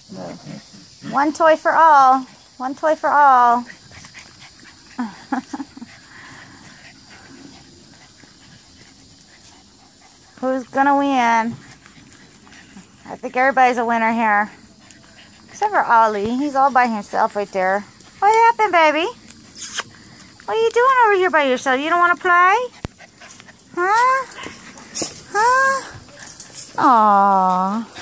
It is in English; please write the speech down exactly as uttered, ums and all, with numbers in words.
One toy for all. One toy for all. Who's gonna win? I think everybody's a winner here. Except for Ollie. He's all by himself right there. What happened, baby? What are you doing over here by yourself? You don't want to play? Huh? Huh? Aww.